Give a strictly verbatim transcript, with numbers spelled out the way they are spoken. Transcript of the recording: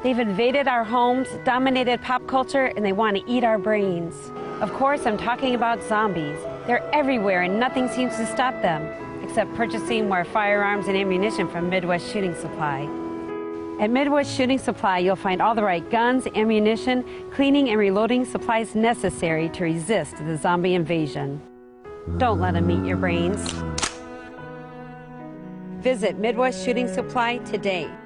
They've invaded our homes, dominated pop culture, and they want to eat our brains. Of course, I'm talking about zombies. They're everywhere and nothing seems to stop them, except purchasing more firearms and ammunition from Midwest Shooting Supply. At Midwest Shooting Supply, you'll find all the right guns, ammunition, cleaning and reloading supplies necessary to resist the zombie invasion. Don't let them eat your brains. Visit Midwest Shooting Supply today.